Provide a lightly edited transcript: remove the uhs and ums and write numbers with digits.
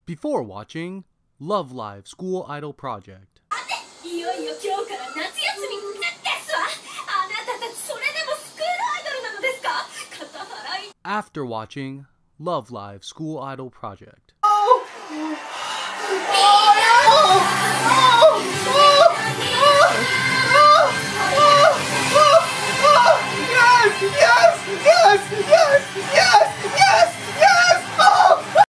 before watching Love Live School Idol Project. After watching Love Live School Idol Project.